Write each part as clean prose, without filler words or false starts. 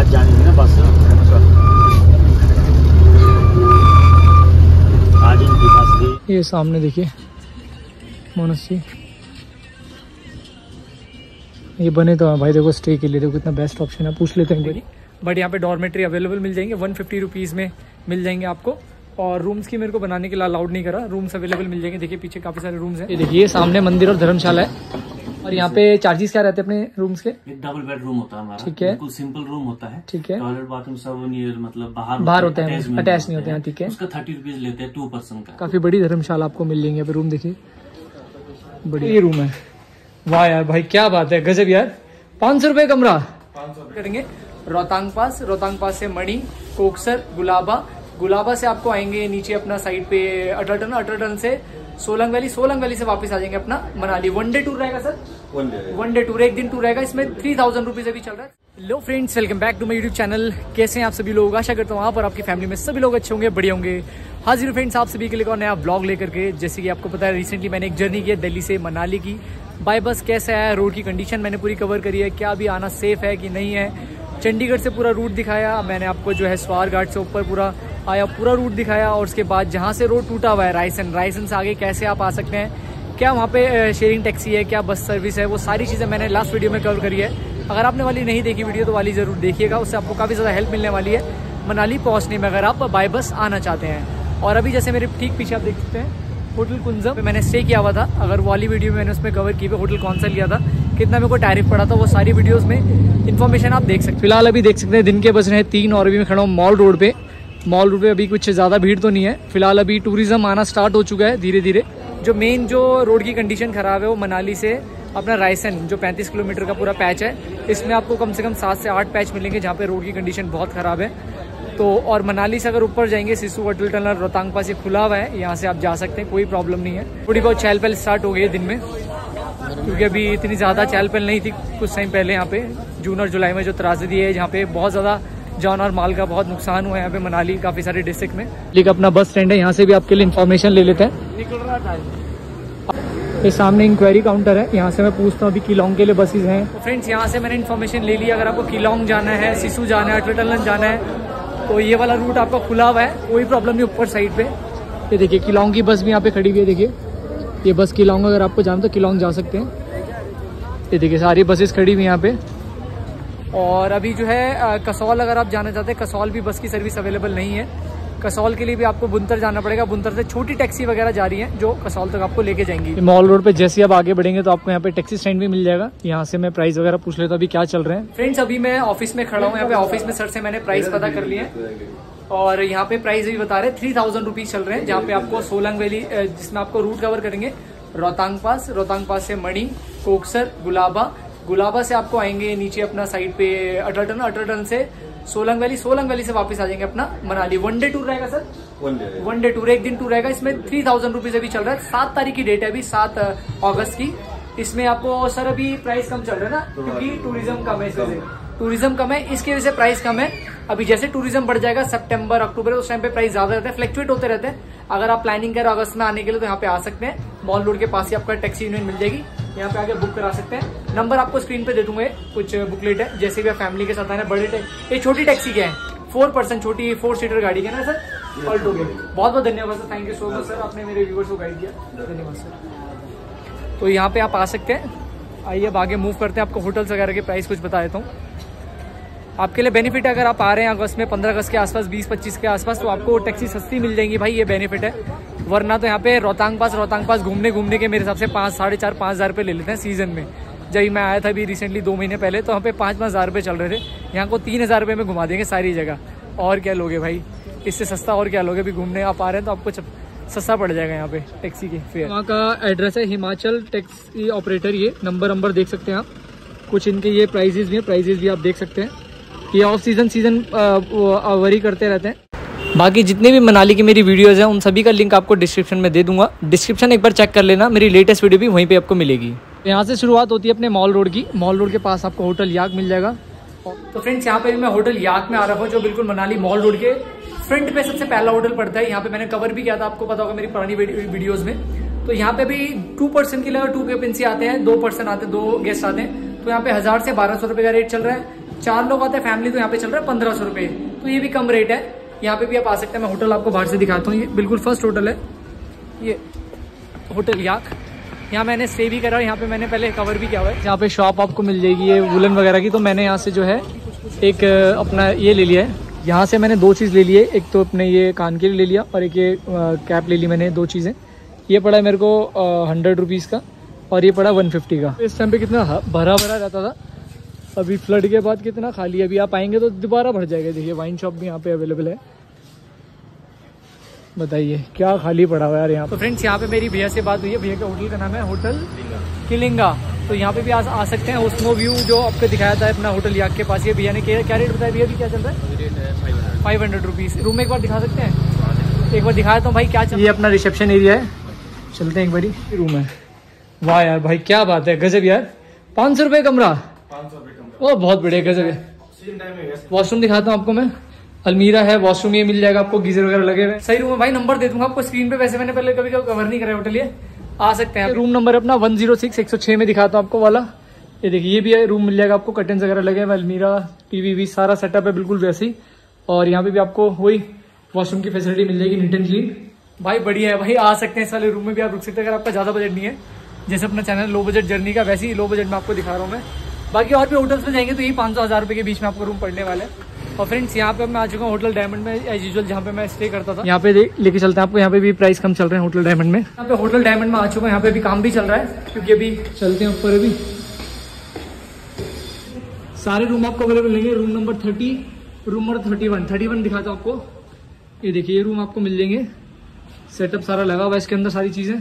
आज जानी थी ना बस, आज इनकी बस थी। ये सामने देखिए मोनास्ट्री, ये बने तो भाई देखो स्टे के लिए, देखो कितना बेस्ट ऑप्शन है, पूछ लेते हैं। बट यहाँ पे डॉर्मेट्री अवेलेबल मिल जाएंगे, 150 रुपीज़ में मिल जाएंगे आपको। और रूम्स की मेरे को बनाने के लिए अलाउड नहीं करा, रूम्स अवेलेबल मिल जाएंगे। देखिए पीछे काफी सारे रूम्स हैं। ये देखिए सामने मंदिर और धर्मशाला है। और यहाँ पे चार्जेस क्या रहते हैं अपने रूम्स के? एक डबल बेड रूम होता है हमारा, ठीक है, बिल्कुल सिंपल रूम होता है, ठीक है। टॉयलेट बाथरूम सब नियर मतलब बाहर होते हैं, अटैच नहीं होते हैं, ठीक है। उसका 30 रुपीज लेते हैं 2 पर्सन का। काफी बड़ी धर्मशाला आपको मिल जाएंगे। रूम देखिए बड़ी, ये रूम है। वाह यार भाई क्या बात है, गजब यार। 500 रुपए कमरा, 500 करेंगे। रोहतांग पास से मणि, कोकसर, गुलाबा से आपको आएंगे नीचे अपना साइड पे अटल से सोलंग वैली से वापस आ जाएंगे अपना मनाली। 1 डे टूर रहेगा सर, 1 डे टूर, 1 दिन टूर रहेगा। इसमें 3000 रुपीज अभी चल रहा है। लो friends, welcome back to my YouTube channel. कैसे हैं आप सभी लोग? आशा करता हूँ आप और आपकी फैमिली में सभी लोग अच्छे होंगे, बढ़िया होंगे। हाजिर फ्रेंड्स आप सभी के लिए नया ब्लॉग लेकर के। जैसे कि आपको पता है रिसेंटली मैंने एक जर्नी की है दिल्ली से मनाली की बाय बस। कैसा है रोड की कंडीशन मैंने पूरी कवर करी है, क्या अभी आना सेफ है कि नहीं है। चंडीगढ़ से पूरा रूट दिखाया मैंने आपको, जो है स्वार घाट से ऊपर पूरा आया, पूरा रूट दिखाया। और उसके बाद जहाँ से रोड टूटा हुआ है रायसन से आगे कैसे आप आ सकते हैं, क्या वहाँ पे शेयरिंग टैक्सी है, क्या बस सर्विस है, वो सारी चीज़ें मैंने लास्ट वीडियो में कवर करी है। अगर आपने वाली नहीं देखी वीडियो तो वाली ज़रूर देखिएगा, उससे आपको काफ़ी ज़्यादा हेल्प मिलने वाली है मनाली पहुँचने में, अगर आप बाय बस आना चाहते हैं। और अभी जैसे मेरे ठीक पीछे आप देख सकते हैं होटल कुंजम पे मैंने स्टे किया हुआ था। अगर वाली वीडियो में मैंने उसमें कवर की हुई होटल कौन सा लिया था, कितना मेरे को टैरिफ पड़ा था, वो सारी वीडियोस में इन्फॉर्मेशन आप देख सकते हैं। फिलहाल अभी देख सकते हैं दिन के बज रहे हैं 3 और अभी मैं खड़ा हूँ मॉल रोड पे। मॉल रोड पे अभी कुछ ज़्यादा भीड़ तो नहीं है फिलहाल। अभी टूरिज्म आना स्टार्ट हो चुका है धीरे धीरे। जो मेन जो रोड की कंडीशन खराब है वो मनाली से अपना रायसन जो 35 किलोमीटर का पूरा पैच है, इसमें आपको कम से कम 7 से 8 पैच मिलेंगे जहाँ पे रोड की कंडीशन बहुत ख़राब है। तो और मनाली से अगर ऊपर जाएंगे सिसु अटल टनल रोहतांग पास ये खुला हुआ है, यहाँ से आप जा सकते हैं, कोई प्रॉब्लम नहीं है। थोड़ी बहुत चहल पहल स्टार्ट हो गई है दिन में, क्योंकि अभी इतनी ज़्यादा चहल पहल नहीं थी कुछ टाइम पहले। यहाँ पे जून और जुलाई में जो त्रासदी है, जहाँ पे बहुत ज़्यादा जान और माल का बहुत नुकसान हुआ है यहाँ पे मनाली काफ़ी सारे डिस्ट्रिक्ट में। लेकिन अपना बस स्टैंड है, यहाँ से भी आपके लिए इन्फॉर्मेशन ले लेते हैं। निकल रहा टाइम। ये सामने इंक्वायरी काउंटर है, यहाँ से मैं पूछता हूँ अभी किलोंग के लिए बसेज हैं। तो फ्रेंड्स यहाँ से मैंने इन्फॉर्मेशन ले ली। अगर आपको किलोंग जाना है, सिसु जाना है, अटल टनल जाना है, तो ये वाला रूट आपका खुला हुआ है, कोई प्रॉब्लम नहीं। ऊपर साइड पे ये देखिए किलोंग की बस भी यहाँ पे खड़ी हुई है। देखिए ये बस किलोंग, अगर आपको जाना तो किलोंग जा सकते हैं। ये देखिए सारी बसेस खड़ी हुई यहाँ पे। और अभी जो है कसौल अगर आप जाना चाहते हैं, कसौल भी बस की सर्विस अवेलेबल नहीं है। कसौल के लिए भी आपको बुंतर जाना पड़ेगा। बुंतर से छोटी टैक्सी वगैरह जा रही है जो कसौल तक आपको लेके जाएंगी। मॉल रोड पे जैसे आप आगे बढ़ेंगे तो आपको यहाँ पे टैक्सी स्टैंड भी मिल जाएगा। यहाँ से मैं प्राइस वगैरह पूछ लेता हूँ अभी क्या चल रहे हैं। फ्रेंड्स अभी मैं ऑफिस में खड़ा हूँ, यहाँ पे ऑफिस में सर से मैंने प्राइस पता कर लिया और यहाँ पे प्राइस भी बता रहे हैं 3000 रुपीज चल रहे हैं। जहाँ पे आपको सोलंग वैली जिसमें आपको रूट कवर करेंगे रोहतांग पास से मणि, कोकसर, गुलाबा से आपको आएंगे नीचे अपना साइड पे अटल टनल से सोलंग वैली से वापस आ जाएंगे अपना मनाली। 1 डे टूर रहेगा सर, 1 डे टूर, 1 दिन टूर रहेगा। इसमें 3000 रुपीज अभी चल रहा है। 7 तारीख की डेट है अभी, 7 अगस्त की। इसमें आपको सर अभी प्राइस कम चल रहा है ना, क्योंकि टूरिज्म कम है, इस वजह से टूरिज्म कम है, इसकी वजह से प्राइस कम है। अभी जैसे टूरिज्म बढ़ जाएगा सितंबर अक्टूबर, उस टाइम पे प्राइस ज्यादा रहता है, फ्लक्चुएट होते रहते हैं। अगर आप प्लानिंग करें अगस्त में आने के लिए तो यहाँ पे आ सकते हैं। मॉल रोड के पास ही आपका टैक्सी यूनियन मिल जाएगी, यहाँ पे आके बुक करा सकते हैं। नंबर आपको स्क्रीन पे दे दूंगा, कुछ बुकलेट है। जैसे भी आप फैमिली के साथ आना, बड़े ये छोटी टैक्सी क्या है, 4 पर्सन छोटी 4 सीटर गाड़ी है ना सर, ऑल्टो के। बहुत बहुत धन्यवाद sir, thank you so much sir, आपने मेरे व्यूअर्स को गाइड किया, धन्यवाद सर। तो यहाँ पे आप आ सकते हैं। आइए अब आगे मूव करते हैं, आपको होटल्स वगैरह के प्राइस कुछ बता देता हूँ। आपके लिए बेनिफिट है, अगर आप आ रहे हैं अगस्त में 15 अगस्त के आसपास, 20-25 के आसपास, तो आपको टैक्सी सस्ती मिल जाएंगी भाई, ये बेनिफिट है। वरना तो यहाँ पे रोहतांग पास घूमने के मेरे हिसाब से 4,500 रुपये ले लेते हैं सीजन में। जब मैं आया था अभी रिसेंटली 2 महीने पहले, तो यहाँ पे 5-5 हज़ार रुपये चल रहे थे। यहाँ को 3,000 रुपये में घुमा देंगे सारी जगह। और क्या लोगे भाई, इससे सस्ता और क्या लोगे। अभी घूमने आप आ रहे हैं तो आपको सस्ता पड़ जाएगा यहाँ पे टैक्सी के फेयर। वहाँ का एड्रेस है हिमाचल टैक्सी ऑपरेटर, ये नंबर देख सकते हैं आप। कुछ इनके ये प्राइजेज भी आप देख सकते हैं। ये ऑफ सीजन वरी करते रहते हैं। बाकी जितने भी मनाली की मेरी वीडियोस हैं उन सभी का लिंक आपको डिस्क्रिप्शन में दे दूंगा। डिस्क्रिप्शन एक बार चेक कर लेना, मेरी लेटेस्ट वीडियो भी वहीं पे आपको मिलेगी। यहाँ से शुरुआत होती है अपने मॉल रोड की। मॉल रोड के पास आपको होटल याक मिल जाएगा। तो फ्रेंड्स यहाँ पे मैं होटल याक में आ रहा हूँ, जो बिल्कुल मनाली मॉल रोड के फ्रंट पे सबसे पहला होटल पड़ता है। यहाँ पे मैंने कवर भी किया था, आपको पता होगा मेरी पुरानी वीडियोज में। तो यहाँ पे भी 2 पर्सन के लिए 2 कैपेंसी आते हैं, 2 पर्सन आते हैं, 2 गेस्ट आते हैं। तो यहाँ पे 1000 से 1200 रुपए का रेट चल रहा है। 4 लोग आते हैं फैमिली, तो यहाँ पे चल रहा है 1500 रुपये, तो ये भी कम रेट है। यहाँ पे भी आप आ सकते हैं। मैं होटल आपको बाहर से दिखाता हूँ। ये बिल्कुल फर्स्ट होटल है, ये होटल याक। यहाँ मैंने स्टे भी करा, यहाँ पे मैंने पहले कवर भी किया हुआ है। यहाँ पे शॉप आपको मिल जाएगी ये वुलन वगैरह की, तो मैंने यहाँ से जो है एक अपना ये ले लिया है। यहाँ से मैंने 2 चीज़ ले लिए, एक तो अपने ये कान के लिए ले लिया और एक ये कैप ले ली मैंने, 2 चीज़ें। ये पड़ा है मेरे को 100 रुपीज़ का और ये पड़ा 150 का। इस टाइम पे कितना भरा भरा रहता था, अभी फ्लड के बाद कितना खाली है। अभी आप आएंगे तो दोबारा भर जाएगा। देखिए वाइन शॉप भी यहाँ पे अवेलेबल है। बताइए क्या खाली पड़ा हुआ है यार यहाँ। तो फ्रेंड्स यहाँ पे मेरी भैया से बात हुई है। भैया के होटल का नाम है होटल किलिंगा, तो यहाँ पे भी आ सकते हैं। ओस्मो व्यू जो आपको दिखाया था अपना होटल याक के पास, ये भैया ने क्या रेट बताया भैया? भी क्या चल रहा है? 500 रुपीज़। रूम एक बार दिखा सकते हैं? एक बार दिखाया तो भाई क्या चल। ये अपना रिसेप्शन एरिया है, चलते हैं एक बारी। रूम है, वाह यार भाई क्या बात है, गजब यार। 500 रुपये कमरा, 500 रुपये कमरा, ओ बहुत बढ़िया, गजब है। वॉशरूम दिखाता हूँ आपको मैं। अलमीरा है, वॉशरूम ये मिल जाएगा आपको, गीजर वगैरह लगे हुए। सही रूम है भाई, नंबर दे दूंगा आपको स्क्रीन पे। वैसे मैंने पहले कभी कवर नहीं करा होटल, ये आ सकते हैं। रूम नंबर अपना 106 106 में दिखाता हूँ आपको वाला। ये देखिए ये भी है, रूम मिल जाएगा आपको, कर्टन्स वगैरह लगे हुए, अलमीरा, टीवी भी, सारा सेटअप है बिल्कुल वैसे ही। और यहाँ पे भी आपको वही वॉशरूम की फैसिलिटी मिल जाएगी, नीट एंड क्लीन। भाई बढ़िया है भाई, आ सकते हैं इस वाले रूम में भी आप रुक सकते हैं अगर आपका ज्यादा बजट नहीं है। जैसे अपना चैनल लो बजट जर्नी का, वैसे ही लो बजट में आपको दिखा रहा हूँ मैं। बाकी और भी होटल्स में जाएंगे तो यही 500-1000 रुपये के बीच में आपको रूम पड़ने वाला है। और फ्रेंड्स यहाँ पे मैं आ चुका हूँ होटल डायमंड में, एज यूजुअल जहाँ पे मैं स्टे करता था। यहाँ पे लेके चलते हैं आपको। यहाँ पे भी प्राइस कम चल रहे हैं होटल डायमंड में। यहाँ पे होटल डायमंड में आ चुका हूँ, यहाँ पे भी काम भी चल रहा है क्योंकि अभी चलते हैं ऊपर। अभी सारे रूम आपको अवेलेबल मिलेंगे। रूम नंबर 30, रूम नंबर 31 दिखाता हूँ आपको। ये देखिए ये रूम आपको मिल जाएंगे, सेटअप सारा लगा हुआ है इसके अंदर, सारी चीजें,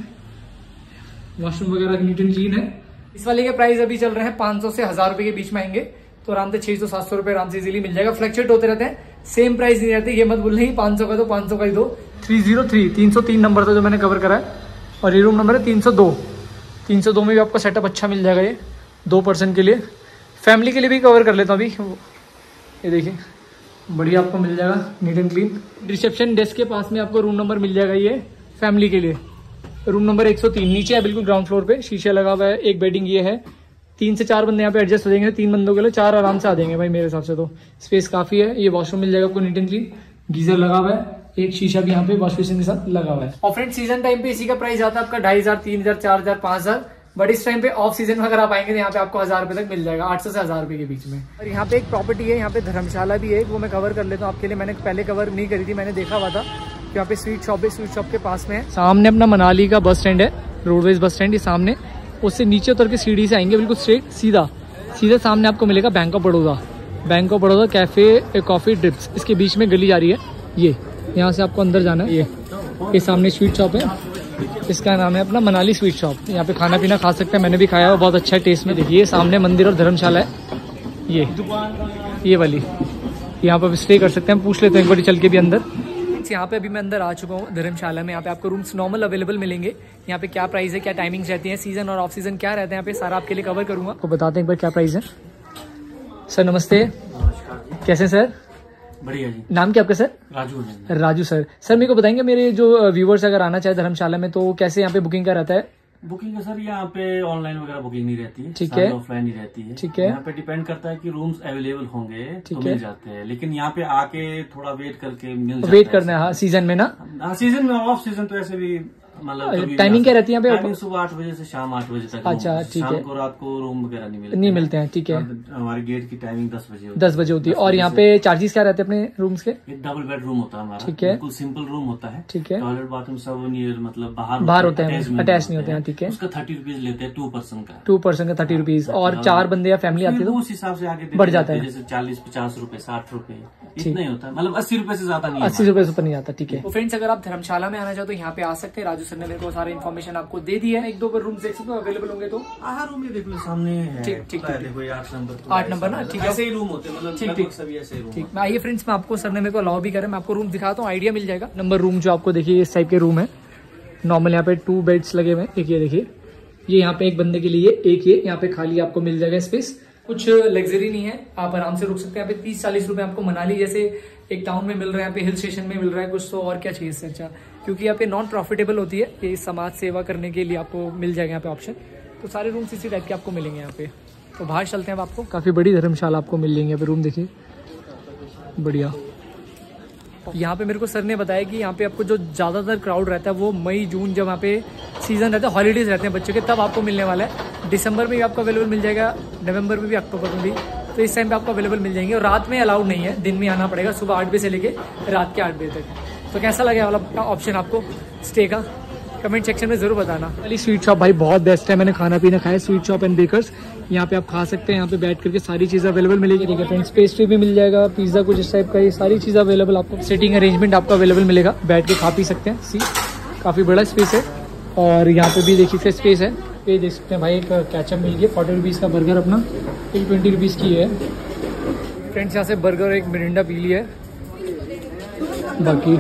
वॉशरूम वगैरह नीट एंड क्लीन है। इस वाले के प्राइस अभी चल रहे हैं 500 से 1000 रुपए के बीच में आएंगे, तो आराम से 600-700 रुपए आराम से इजीली मिल जाएगा। फ्लक्चुएट होते रहते हैं, सेम प्राइस नहीं रहते, ये मत भूलना ही 500 का तो 500 का ही दो। 303 नंबर था जो मैंने कवर करा है, और ये रूम नंबर है 302 में भी आपको सेटअप अच्छा मिल जाएगा। ये 2 पर्सन के लिए, फैमिली के लिए भी कवर कर लेता हूँ अभी। ये देखिए बढ़िया आपको मिल जाएगा, neat and clean. Reception desk के पास में आपको रूम नंबर मिल जाएगा, ये फैमिली के लिए रूम नंबर 103 नीचे है बिल्कुल ग्राउंड फ्लोर पे। शीशा लगा हुआ है, एक बेडिंग ये है, 3 से 4 बंदे यहाँ पे एडजस्ट हो जाएंगे। 3 बंदों के लिए 4 आराम से आ जाएंगे भाई मेरे हिसाब से, तो स्पेस काफी है। ये वॉशरूम मिल जाएगा आपको नीट एंड क्लीन, गीजर लगा हुआ है, एक शीशा भी यहाँ पे वॉश बेसिन के साथ लगा हुआ है। और फ्रेंड सीजन टाइम पे इसी का प्राइस आता है आपका 2500, 3000, 4000, 5000। बट इस टाइम पे ऑफ सीजन में अगर आप आएंगे तो यहाँ पे आपको 1000 रुपए तक मिल जाएगा, 800 से 1000 रुपए के बीच में। और यहाँ पे एक प्रॉपर्टी है, यहाँ पे धर्मशाला भी है, वो मैं कवर कर लेता हूँ आपके लिए। मैंने पहले कवर नहीं करी थी, मैंने देखा हुआ था। यहाँ पे स्वीट शॉप है, स्वीट शॉप के पास में है। सामने अपना मनाली का बस स्टैंड है, रोडवेज बस स्टैंड, ये सामने। उससे नीचे उतर के सीढ़ी से आएंगे बिल्कुल स्ट्रेट सीधा सामने आपको मिलेगा bank of Baroda cafe coffee drips. इसके बीच में गली जा रही है, ये यहाँ से आपको अंदर जाना है। ये सामने स्वीट शॉप है, इसका नाम है अपना मनाली स्वीट शॉप। यहाँ पे खाना पीना खा सकते हैं, मैंने भी खाया है, बहुत अच्छा है टेस्ट में। देखिए सामने मंदिर और धर्मशाला है, ये वाली, यहाँ पर स्टे कर सकते हैं। पूछ लेते हैं एक बार चल के भी अंदर। यहाँ पे अभी मैं अंदर आ चुका हूँ धर्मशाला में। यहाँ पे आपको रूम्स नॉर्मल अवेलेबल मिलेंगे। यहाँ पे क्या प्राइस है, क्या टाइमिंग्स रहती है, सीजन और ऑफ सीजन क्या रहता है, यहाँ पे सारा आपके लिए कवर करूंगा। आपको बताते हैं एक बार क्या प्राइस है। सर नमस्ते, कैसे सर? बढ़िया जी। नाम क्या आपका सर? राजू सर। सर मेरे को बताएंगे, मेरे जो व्यूवर्स अगर आना चाहे धर्मशाला में तो कैसे यहाँ पे बुकिंग का रहता है? बुकिंग का सर यहाँ पे ऑनलाइन वगैरह बुकिंग नहीं रहती है, ठीक है, ऑफलाइन ही रहती है। ठीक है, यहाँ पे डिपेंड करता है कि रूम्स अवेलेबल होंगे तो मिल जाते हैं, लेकिन यहाँ पे आके थोड़ा वेट करके मिल जाता है। वेट करना है, हाँ सीजन में ना। हाँ सीजन में, ऑफ सीजन तो ऐसे भी मतलब टाइमिंग क्या रहती है यहाँ पे? सुबह 8 बजे से शाम 8 बजे तक। अच्छा ठीक है। शाम को रात को रूम वगैरह नहीं मिलते हैं, ठीक है। हमारी गेट की टाइमिंग 10 बजे होती है। और यहाँ पे चार्जेस क्या रहते हैं अपने रूम्स के? एक डबल बेड रूम होता है हमारा, ठीक है, बिल्कुल सिंपल रूम होता है, ठीक है। टॉयलेट बाथरूम सब नियर मतलब बाहर होते हैं, अटैच नहीं होते हैं, ठीक है। उसका 30 रुपीज लेते हैं 2 पर्सन का 30 रुपीज। और 4 बंदे या फैमिली आती है तो उस हिसाब से आगे बढ़ जाता है, जैसे 40-50 रुपए, 60 रुपए, इतना ही होता है, मतलब 80 रुपए से ज्यादा नहीं, 80 रुपए से ऊपर नहीं आता, ठीक है। तो फ्रेंड्स अगर आप धर्मशाला में आना चाहो तो यहाँ पे आ सकते हैं। राजू सर ने मेरे को सारे इन्फॉर्मेशन आपको दे दी है। 1-2 रूम देख सकते हो अवेलेबल होंगे तो। रूम देख लो सामने है, ठीक देखो 8 नंबर ना, ठीक है, ऐसे ही रूम होते हैं, मतलब ठीक सभी ऐसे रूम। ठीक, आइए फ्रेंड्स, मैं आपको सर ने मेरे को अलाउ भी करे, मैं आपको रूम दिखाता हूँ, आइडिया मिल जाएगा। नंबर रूम जो आपको देखिए इस टाइप के रूम है नॉर्मल। यहाँ पे 2 बेड्स लगे हुए हैं, एक ये देखिए, ये यहाँ पे एक बंदे के लिए, एक ये यहाँ पे खाली आपको मिल जाएगा स्पेस। कुछ लग्जरी नहीं है, आप आराम से रुक सकते हैं। यहाँ पे 30-40 रुपए आपको मनाली जैसे एक टाउन में मिल रहा है, यहाँ पे हिल स्टेशन में मिल रहा है कुछ, तो और क्या चाहिए इससे अच्छा। क्योंकि यहाँ पे नॉन प्रॉफिटेबल होती है, ये समाज सेवा करने के लिए आपको मिल जाएगा यहाँ पे ऑप्शन। तो सारे रूम्स इसी टाइप के आपको मिलेंगे यहाँ पे। तो बाहर चलते हैं। अब आपको काफ़ी बड़ी धर्मशाला आपको मिल जाएंगे। अभी रूम देखिए बढ़िया। यहाँ पे मेरे को सर ने बताया कि यहाँ पे आपको जो ज़्यादातर क्राउड रहता है वो मई जून, जब यहाँ पे सीज़न रहता है, हॉलीडेज रहते हैं बच्चों के, तब आपको मिलने वाला है। दिसंबर में भी आपको अवेलेबल मिल जाएगा, नवंबर में भी, अक्टूबर में भी, तो इस टाइम पे आपको अवेलेबल मिल जाएंगे। और रात में अलाउड नहीं है, दिन में आना पड़ेगा, सुबह 8 बजे से लेके रात के 8 बजे तक। तो कैसा लगे वाला ऑप्शन आपको स्टे का, कमेंट सेक्शन में जरूर बताना। वाली स्वीट शॉप भाई बहुत बेस्ट है, मैंने खाना पीना खाया। स्वीट शॉप एंड बेकर्स, यहाँ पे आप खा सकते हैं, यहाँ पे बैठ करके सारी चीज़ अवेलेबल मिलेगी। ठीक है फ्रेंड्स, पेस्ट्री भी मिल जाएगा, पिज्जा कुछ इस टाइप का, ये सारी चीज़ अवेलेबल आपको। सिटिंग अरेंजमेंट आपको अवेलेबल मिलेगा, बैठ के खा पी सकते हैं। सी काफ़ी बड़ा स्पेस है। और यहाँ पे भी देखिए स्पेस है, ये देख सकते हैं भाई। एक कैचअप मिल गया 40 रुपीज़ का, बर्गर अपना एक 20 रुपीज़ की है। फ्रेंड्स यहाँ से बर्गर एक मिरिंडा पी लिया है। बाकी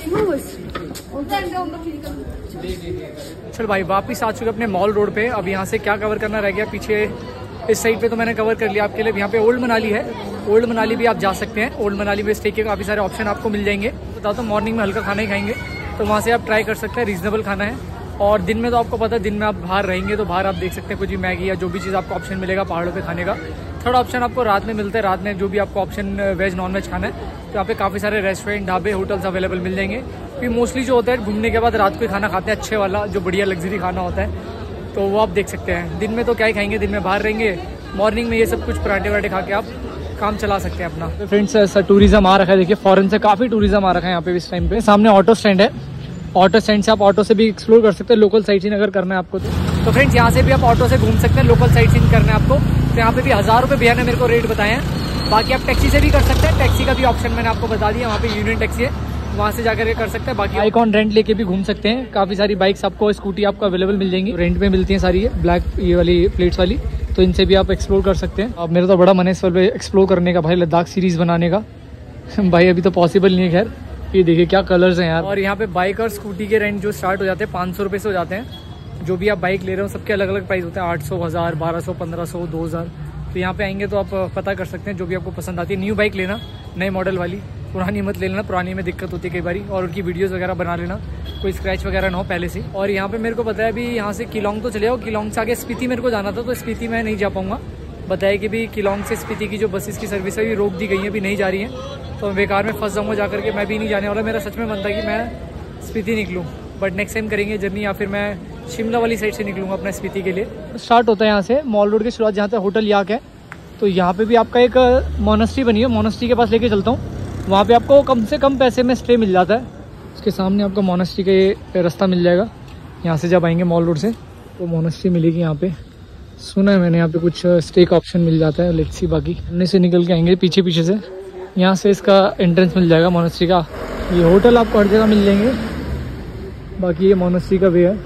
चल भाई वापस आ चुके अपने मॉल रोड पे। अब यहाँ से क्या कवर करना रह गया पीछे, इस साइड पे तो मैंने कवर कर लिया आपके लिए। यहाँ पे ओल्ड मनाली है, ओल्ड मनाली भी आप जा सकते हैं। ओल्ड मनाली में स्टे के काफ़ी सारे ऑप्शन आपको मिल जाएंगे। बताता हूँ, मॉर्निंग में हल्का खाना ही खाएंगे तो वहाँ से आप ट्राई कर सकते हैं, रीजनेबल खाना है। और दिन में तो आपको पता है, दिन में आप बाहर रहेंगे तो बाहर आप देख सकते हैं कुछ भी मैगी या जो भी चीज़ आपको ऑप्शन मिलेगा पहाड़ों पे खाने का। थर्ड ऑप्शन आपको रात में मिलता है, रात में जो भी आपको ऑप्शन वेज नॉन वेज खाना है तो यहाँ पे काफ़ी सारे रेस्टोरेंट, ढाबे, होटल्स अवेलेबल मिल जाएंगे। फिर मोस्टली जो होता है घूमने के बाद रात को खाना खाते हैं, अच्छे वाला जो बढ़िया लग्जरी खाना होता है, तो वो आप देख सकते हैं। दिन में तो क्या ही खाएंगे, दिन में बाहर रहेंगे, मॉर्निंग में ये सब कुछ पराठे वराठे खा के आप काम चला सकते हैं अपना। तो फ्रेंड्स ऐसा टूरिज्म आ रखा है, देखिए फॉरेन से काफ़ी टूरिज्म आ रखा है यहाँ पे इस टाइम पे। सामने ऑटो स्टैंड है, ऑटो स्टैंड से आप ऑटो से भी एक्सप्लोर कर सकते हैं, लोकल साइट सीइंग अगर करना है आपको तो फ्रेंड्स यहाँ से भी आप ऑटो से घूम सकते हैं। लोकल साइट सीइंग करना है आपको तो यहाँ पे भी 1000 रुपये भैया ने मेरे को रेट बताए हैं। बाकी आप टैक्सी से भी कर सकते हैं, टैक्सी का भी ऑप्शन मैंने आपको बता दिया, वहाँ पे यूनियन टैक्सी है, वहाँ से जाकर कर सकते हैं। बाकी बाइक ऑन रेंट लेके भी घूम सकते हैं, काफ़ी सारी बाइक्स आपको, स्कूटी आपको अवेलेबल मिल जाएंगी, रेंट में मिलती हैं सारी, ये ब्लैक ये वाली प्लेट्स वाली, तो इनसे भी आप एक्सप्लोर कर सकते हैं। अब मेरा तो बड़ा मन है इस वाले एक्सप्लोर करने का भाई, लद्दाख सीरीज़ बनाने का भाई अभी तो पॉसिबल नहीं है खैर। ये देखिए क्या कलर्स हैं यार। और यहाँ पे बाइक और स्कूटी के रेंट जो स्टार्ट हो जाते हैं 500 रुपये से हो जाते हैं। जो भी आप बाइक ले रहे हो सबके अलग अलग प्राइस होते हैं, 800, 1000, 1200, 1500, 2000। तो यहाँ पे आएंगे तो आप पता कर सकते हैं जो भी आपको पसंद आती है। न्यू बाइक लेना, नए मॉडल वाली, पुरानी मत ले लेना, पुरानी में दिक्कत होती है कई बारी। और उनकी वीडियोस वगैरह बना लेना, कोई स्क्रैच वगैरह ना हो पहले से। और यहाँ पे मेरे को पता है अभी यहाँ से किलोंग तो चले जाओ, किलोंग से आगे स्पीति मेरे को जाना था, तो स्पीति मैं नहीं जा पाऊँगा। बताया कि भी किलोंग से स्पीति की जो बसेस की सर्विस है भी रोक दी गई है, अभी नहीं जा रही है, तो बेकार में फंस जाऊँगा जाकर के। मैं भी नहीं जाने वाला, मेरा सच में मन था कि मैं स्पीति निकलूँ, बट नेक्स्ट टाइम करेंगे जर्नी, या फिर मैं शिमला वाली साइड से निकलूँगा अपना स्पीति के लिए। स्टार्ट होता है यहाँ से मॉल रोड की शुरुआत, जहाँ पे होटल याक है, तो यहाँ पे भी आपका एक मोनेस्ट्री बनी है, मोनेस्ट्री के पास लेके चलता हूँ। वहाँ पे आपको कम से कम पैसे में स्टे मिल जाता है। उसके सामने आपको मोनेस्ट्री का ये रास्ता मिल जाएगा, यहाँ से जब आएंगे मॉल रोड से तो मोनेस्ट्री मिलेगी यहाँ पे। सुना है मैंने यहाँ पे कुछ स्टे का ऑप्शन मिल जाता है, लेट्स सी। बाकी हमने से निकल के आएंगे पीछे पीछे से, यहाँ से इसका एंट्रेंस मिल जाएगा मोनेस्ट्री का। ये होटल आपको हर जगह मिल जाएंगे। बाकी ये मोनेस्ट्री का वे है,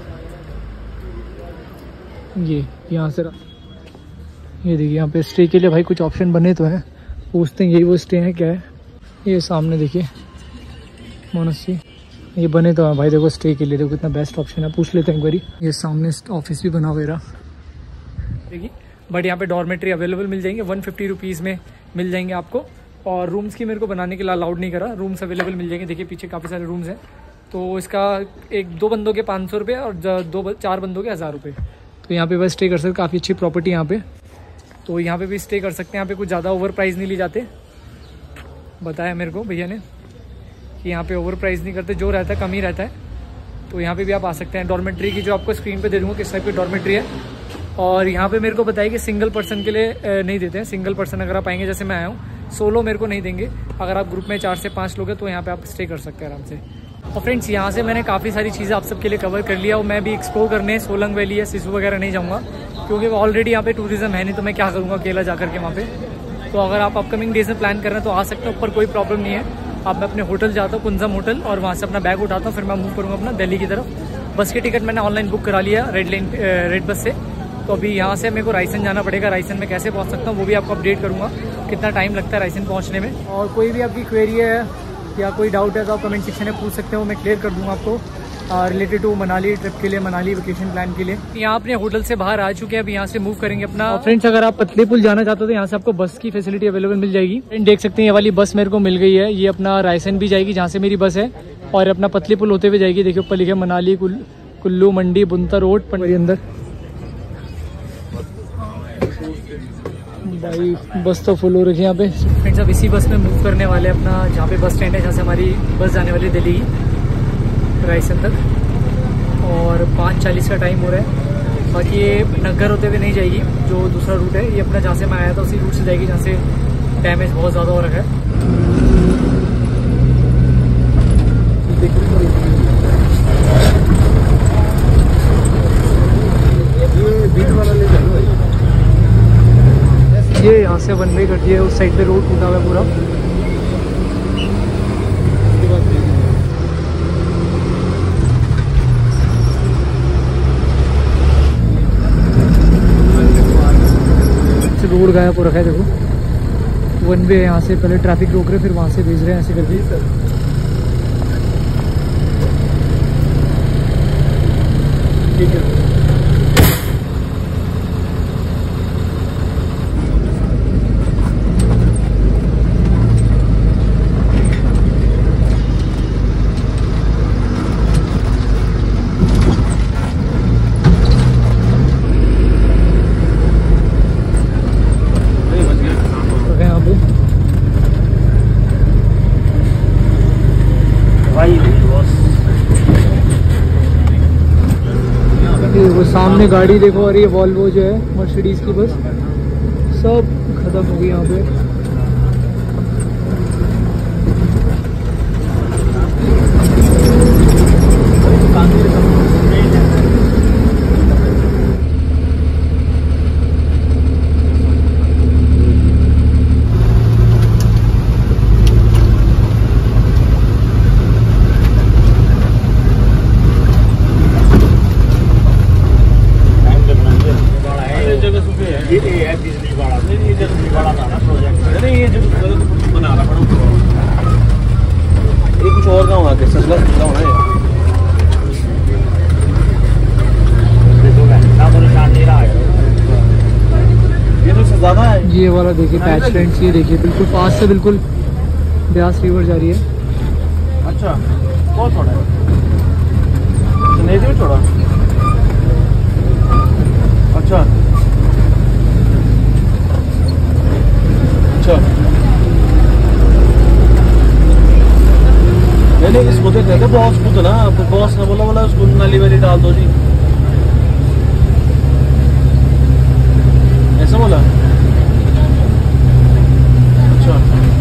ये यहाँ से ये देखिए यहाँ पे स्टे के लिए भाई कुछ ऑप्शन बने तो हैं, पूछते हैं यही वो स्टे है क्या है। ये सामने देखिए मोनेस्ट्री, ये बने तो है भाई, देखो स्टे के लिए देखो कितना बेस्ट ऑप्शन है, पूछ लेते हैं एक बारी। ये सामने ऑफिस भी बना हुआ है देखिए। बट यहाँ पे डॉर्मेट्री अवेलेबल मिल जाएंगे, 150 रुपीज़ में मिल जाएंगे आपको। और रूम्स की मेरे को बनाने के लिए अलाउड नहीं करा, रूम्स अवेलेबल मिल जाएंगे। देखिए पीछे काफ़ी सारे रूम्स हैं, तो इसका एक 2 बंदों के 500 रुपये और 4 बंदों के 1000 रुपये। तो यहाँ पे बस स्टे कर सकते, काफ़ी अच्छी प्रॉपर्टी यहाँ पे, तो यहाँ पे भी स्टे कर सकते हैं। यहाँ पे कुछ ज़्यादा ओवर प्राइस नहीं ली जाते, बताया मेरे को भैया ने कि यहाँ पे ओवर प्राइस नहीं करते, जो रहता है कम ही रहता है। तो यहाँ पे भी आप आ सकते हैं। डॉर्मेट्री की जो आपको स्क्रीन पे दे दूँगा किस टाइप की डॉर्मेट्री है। और यहाँ पे मेरे को बताया कि सिंगल पर्सन के लिए नहीं देते हैं। सिंगल पर्सन अगर आप आएंगे, जैसे मैं आया हूँ, सोलो मेरे को नहीं देंगे। अगर आप ग्रुप में 4 से 5 लोग हैं तो यहाँ पे आप स्टे कर सकते हैं आराम से। और फ्रेंड्स यहाँ से मैंने काफ़ी सारी चीज़ें आप सबके लिए कवर कर लिया, और मैं भी एक्सप्लोर करने सोलंग वैली या सिसु वगैरह नहीं जाऊँगा, क्योंकि ऑलरेडी यहाँ पे टूरिज्म है नहीं, तो मैं क्या करूँगा अकेला जा करके वहाँ पे। तो अगर आप अपकमिंग डेज में प्लान कर रहे हैं तो आ सकते हैं, ऊपर कोई प्रॉब्लम नहीं है। अब मैं अपने होटल जाता हूँ, कुंजम होटल, और वहाँ से अपना बैग उठाता हूँ, फिर मैं मूव करूँगा अपना दिल्ली की तरफ। बस की टिकट मैंने ऑनलाइन बुक करा लिया रेड बस से। तो अभी यहाँ से मेरे को रायसेन जाना पड़ेगा। रायसेन में कैसे पहुँच सकता हूँ वो भी आपको अपडेट करूँगा, कितना टाइम लगता है रायसेन पहुँचने में। और कोई भी आपकी क्वेरी है या कोई डाउट है तो आप कमेंट सेक्शन में पूछ सकते हो, मैं क्लियर कर दूँगा आपको रिलेटेड टू मनाली ट्रिप के लिए, मनाली वेकेशन प्लान के लिए। यहाँ अपने होटल से बाहर आ चुके हैं, अभी यहाँ से मूव करेंगे अपना। फ्रेंड्स अगर आप पतली पुल जाना चाहते हो तो यहाँ से आपको बस की फैसिलिटी अवेलेबल मिल जाएगी। फ्रेंड देख सकते हैं ये वाली बस मेरे को मिल गई है, ये अपना रायसेन भी जाएगी जहाँ से मेरी बस है, और अपना पतली पुल होते हुए जाएगी। देखिए ऊपर लिखे मनाली कुल्लू मंडी बुनता रोड पंडरी अंदर। भाई बस तो फुल हो रखी है यहाँ पे। फ्रेंड्स अब इसी बस में मूव करने वाले अपना जहाँ पे बस स्टैंड है, जहाँ से हमारी बस जाने वाली है दिल्ली रायसन तक, और 5:40 का टाइम हो रहा है। बाकी ये नगर होते हुए नहीं जाएगी, जो दूसरा रूट है ये अपना जहाँ से मैं आया था उसी रूट से जाएगी, जहाँ से डैमेज बहुत ज़्यादा हो रखा है। ये यहाँ से वन वे कर दिया है, उस साइड पे रोड टूटा हुआ है पूरा। रोड गायब हो रखा है, देखो वन वे यहाँ से पहले ट्रैफिक रोक रहे फिर वहाँ से भेज रहे हैं, ऐसे करके। ठीक है वो सामने गाड़ी देखो, और ये वॉल्वो जो है मर्सिडीज की बस सब खत्म हो गई यहाँ पे। कुछ और का होगा ससला होना है। ये तो ज्यादा है। ये वाला देखिए पैच फ्रेंड्स, ये देखिए बिल्कुल पास से बिल्कुल ब्यास रिवर जा रही है। अच्छा बहुत थोड़ा है, नहीं भी थोड़ा। अच्छा अच्छा नहीं इसको तो कहते बॉस को ना, बॉस ने बोला उसको नाली वाली डाल दो जी, ऐसा बोला। अच्छा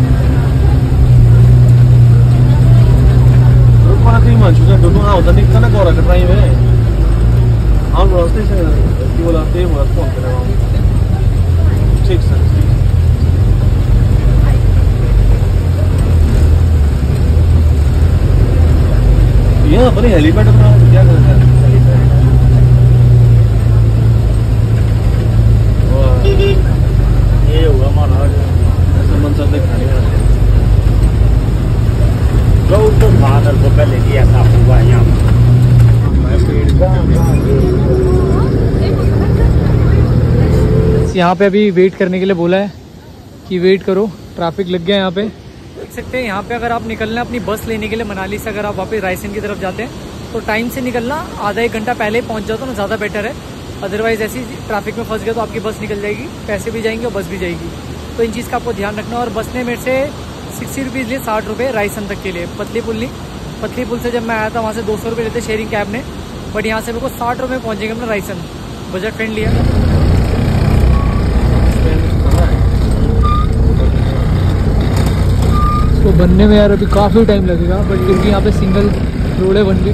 मानसू से दोनों होता नहीं ना गौरा कटराई में हम रास्ते से बोला फोन करेगा। ठीक सर यहाँ पर हेलीपैड अपना क्या करता है। ये हुआ हमारा मंचर दिखाने तो फादर को पहले दिया था हुआ यहाँ। यहाँ पे अभी वेट करने के लिए बोला है कि वेट करो, ट्रैफिक लग गया यहाँ पे। देख सकते हैं यहाँ पे अगर आप निकलना अपनी बस लेने के लिए मनाली से, अगर आप वापस रायसेन की तरफ जाते हैं तो टाइम से निकलना, आधा एक घंटा पहले पहुँच जाओ तो ना ज़्यादा बेटर है। अदरवाइज ऐसी ट्रैफिक में फंस गए तो आपकी बस निकल जाएगी, पैसे भी जाएंगे और बस भी जाएगी। तो इन चीज़ का आपको ध्यान रखना। और बस ने मेरे से 60 रुपीज़ लिए, 60 रुपये रायसन तक के लिए। पतली पुल से जब मैं आया था वहाँ से 200 रुपये लेते शेयरिंग कैब ने, बट यहाँ से मेरे को 60 रुपये पहुँचेंगे अपना रायसन। बजट फ्रेंडली है। तो बनने में यार अभी काफ़ी टाइम लगेगा, बट क्योंकि यहाँ पे सिंगल रोड है वन वे।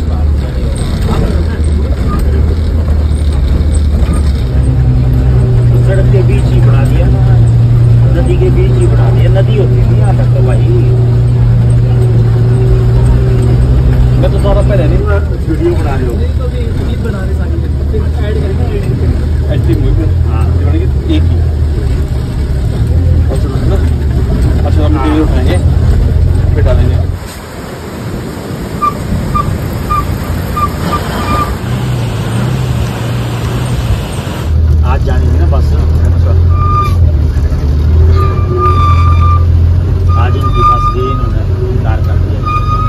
सड़क के बीच ही बना दिया, नदी के बीच ही बना दिया। नदी होती थी यहाँ तक तो भाई। मैं तो सारा पहले नहीं वीडियो बना रहे हो, एक ही। अच्छा हम वीडियो उठाएंगे फिर डालेंगे। आज जानेंगे ना बस। आज इनकी बस गई, इन्होंने कार कर दिया।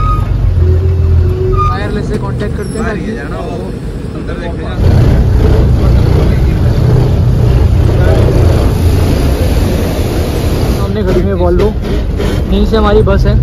वायरलेस से कांटेक्ट करते हैं जाना वो अंदर देखते हैं। यहीं से हमारी बस है।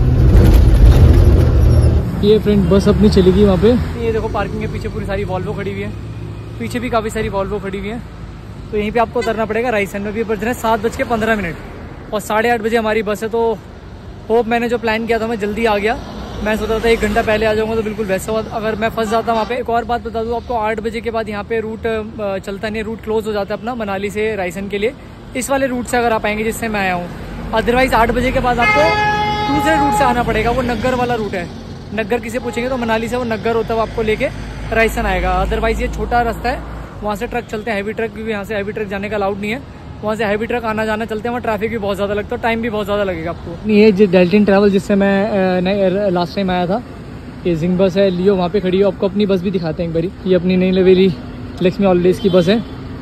ये फ्रेंड बस अपनी चलेगी वहाँ पे। ये देखो पार्किंग के पीछे पूरी सारी वॉल्वो खड़ी हुई है, पीछे भी काफ़ी सारी वॉल्वो खड़ी हुई है। तो यहीं पे आपको उतरना पड़ेगा। रायसेन में भी बज रहे हैं 7:15 और 8:30 बजे हमारी बस है। तो होप मैंने जो प्लान किया था मैं जल्दी आ गया। मैं सोचा था 1 घंटा पहले आ जाऊँगा तो बिल्कुल वैसा हुआ। अगर मैं फंस जाता वहाँ पे। एक और बात बता दूँ आपको, 8 बजे के बाद यहाँ पे रूट चलता नहीं है, रूट क्लोज हो जाता है अपना मनाली से रायसेन के लिए। इस वाले रूट से अगर आप आएंगे जिससे मैं आया हूँ, अदरवाइज 8 बजे के बाद आपको दूसरे रूट से आना पड़ेगा। वो नग्गर वाला रूट है। नग्गर किसे पूछेंगे तो मनाली से वो नग्गर होता है, वो आपको लेके रायसेन आएगा। अदरवाइज ये छोटा रास्ता है, वहाँ से ट्रक चलते हैं, हैवी ट्रक, क्योंकि यहाँ से हैवी ट्रक जाने का अलाउड नहीं है। वहाँ से हैवी ट्रक आना जाना चलते हैं, वहाँ ट्रैफिक भी बहुत ज़्यादा लगता है, टाइम भी बहुत ज़्यादा लगेगा आपको। ये जो डेल्टिन ट्रैवल जिससे मैं लास्ट टाइम आया था, ये जिंग बस है, लियो वहाँ पे खड़ी है। आपको अपनी बस भी दिखाते हैं एक बारी। ये अपनी नई लवेली लक्ष्मी हॉलीडेज की बस है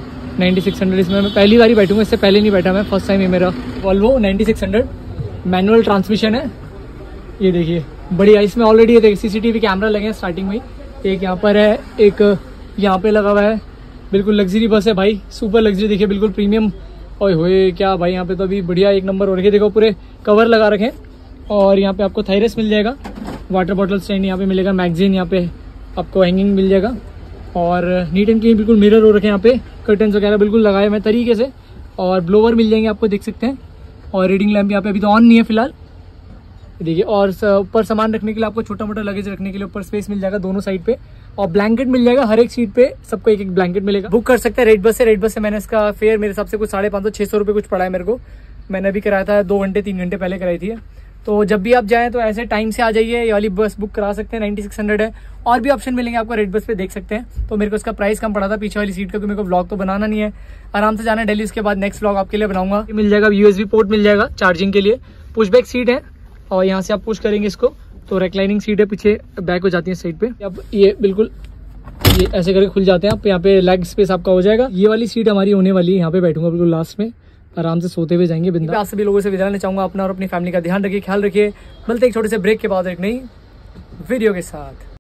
9600। इसमें मैं पहली बार बैठूंगा, इससे पहले नहीं बैठा मैं, फर्स्ट टाइम है मेरा। वॉल्वो 9600 मैनुअल ट्रांसमिशन है। ये देखिए बढ़िया। इसमें ऑलरेडी ये देखिए CCTV कैमरा लगे हैं स्टार्टिंग में। एक यहाँ पर है, एक यहाँ पे लगा हुआ है। बिल्कुल लग्जरी बस है भाई, सुपर लग्जरी। देखिए बिल्कुल प्रीमियम। ओए होए क्या भाई, यहाँ पे तो अभी बढ़िया एक नंबर हो रखे। देखो पूरे कवर लगा रखे हैं। और यहाँ पे आपको थायरस मिल जाएगा, वाटर बॉटल स्टैंड यहाँ पे मिलेगा, मैगजीन यहाँ पे आपको हैंगिंग मिल जाएगा। और नीट एंड क्लीन बिल्कुल मिरर हो रखे हैं यहाँ पे, कर्टन्स वगैरह बिल्कुल लगाए हुए तरीके से। और ब्लोवर मिल जाएंगे आपको, देख सकते हैं। और रीडिंग लैम्प यहाँ पे अभी तो ऑन नहीं है फिलहाल, देखिए। और ऊपर सामान रखने के लिए आपको छोटा मोटा लगेज रखने के लिए ऊपर स्पेस मिल जाएगा दोनों साइड पे। और ब्लैंकेट मिल जाएगा हर एक सीट पे, सबको एक ब्लैंकेट मिलेगा। बुक कर सकते हैं रेड बस से। रेड बस से मैंने इसका फेयर मेरे हिसाब से कुछ 550-600 रुपये कुछ पड़ा है मेरे को। मैंने अभी कराया था 2 घंटे 3 घंटे पहले कराई थी। तो जब भी आप जाएँ तो ऐसे टाइम से आ जाइए, ये वाली बस बुक करा सकते हैं। 9600 है। और भी ऑप्शन मिलेंगे आपको रेड बस पे, देख सकते हैं। तो मेरे को इसका प्राइस कम पड़ा था पीछे वाली सीट का, क्योंकि मेरे को व्लॉग तो बनाना नहीं है, आराम से जाना है दिल्ली। उसके बाद नेक्स्ट व्लॉग आपके लिए बनाऊंगा। मिल जाएगा USB पोर्ट मिल जाएगा चार्जिंग के लिए। पुशबैक सीट है और यहाँ से आप पुश करेंगे इसको तो रिक्लाइनिंग सीट है, पीछे बैक हो जाती है साइड पे। अब ये बिल्कुल ये ऐसे करके खुल जाते हैं आप। यहाँ पे लेग स्पेस आपका हो जाएगा। ये वाली सीट हमारी होने वाली है, यहाँ पे बैठूंगा बिल्कुल लास्ट में, आराम से सोते हुए जाएंगे बिंदास। आप सभी लोगों से विदा लेना चाहूंगा। अपना और अपनी फैमिली का ध्यान रखिए, ख्याल रखिए। मिलते एक छोटे से ब्रेक के बाद एक नई वीडियो के साथ।